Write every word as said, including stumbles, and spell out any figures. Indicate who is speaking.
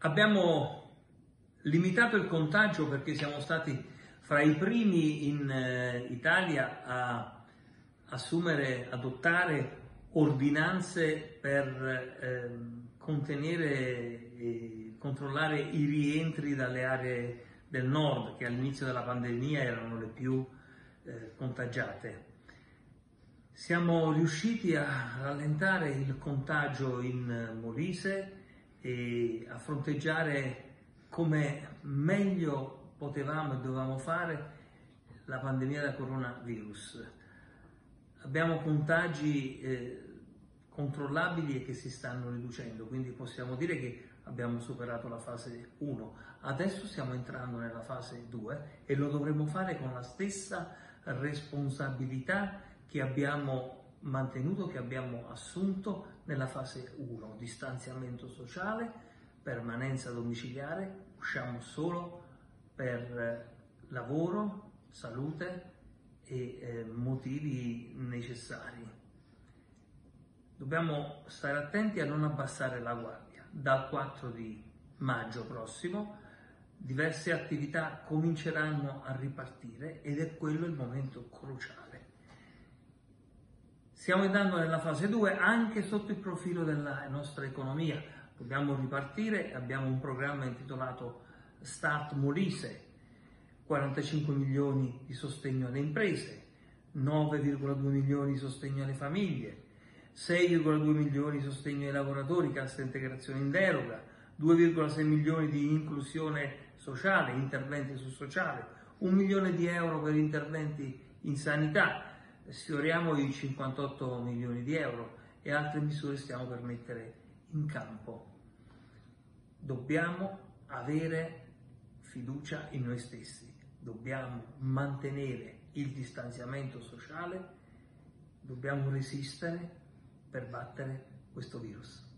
Speaker 1: Abbiamo limitato il contagio perché siamo stati fra i primi in eh, Italia a assumere, adottare ordinanze per eh, contenere e controllare i rientri dalle aree del nord, che all'inizio della pandemia erano le più eh, contagiate. Siamo riusciti a rallentare il contagio in Molise e a fronteggiare come meglio potevamo e dovevamo fare la pandemia da coronavirus. Abbiamo contagi eh, controllabili e che si stanno riducendo, quindi possiamo dire che abbiamo superato la fase uno. Adesso stiamo entrando nella fase due e lo dovremo fare con la stessa responsabilità che abbiamo mantenuto, che abbiamo assunto nella fase uno, distanziamento sociale, permanenza domiciliare, usciamo solo per lavoro, salute e eh, motivi necessari. Dobbiamo stare attenti a non abbassare la guardia. Dal quattro di maggio prossimo diverse attività cominceranno a ripartire ed è quello il momento cruciale. Stiamo andando nella fase due anche sotto il profilo della nostra economia. Dobbiamo ripartire, abbiamo un programma intitolato Start Molise, quarantacinque milioni di sostegno alle imprese, nove virgola due milioni di sostegno alle famiglie, sei virgola due milioni di sostegno ai lavoratori, cassa integrazione in deroga, due virgola sei milioni di inclusione sociale, interventi sul sociale, un milione di euro per interventi in sanità, sfioriamo i cinquantotto milioni di euro e altre misure stiamo per mettere in campo. Dobbiamo avere fiducia in noi stessi, dobbiamo mantenere il distanziamento sociale, dobbiamo resistere per battere questo virus.